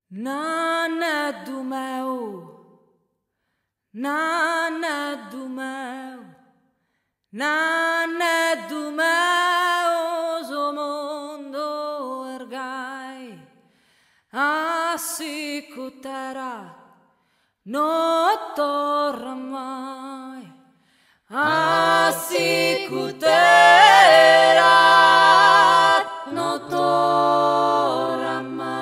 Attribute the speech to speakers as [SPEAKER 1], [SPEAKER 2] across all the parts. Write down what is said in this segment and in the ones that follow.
[SPEAKER 1] Nana do meu, nana do meu, nana do meu, o mundo ergai, assim terra não torna mai, assim terra não torna mai.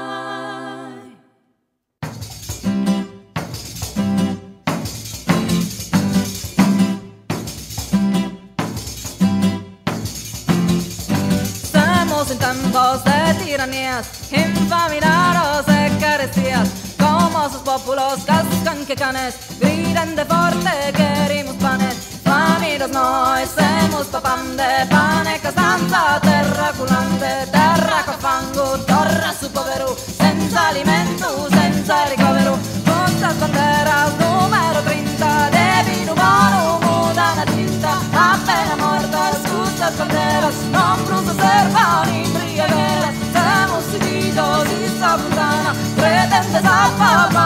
[SPEAKER 1] Estamos en tiempos de tiranías, infaminados de carestías, como sus pueblos cascan que canes, gritan de fuerte, queremos panes, faminos noi, semos papam de pane, castanza, terra culante, terra con fango, torna su povero, senza alimento, senza ricovero, muchas banderas, numero 30, de vino buono, muda la tinta, appena mortas, muchas banderas, non brusa servan imbriagueras, semos sitidos y esta puntana, pretende salvar.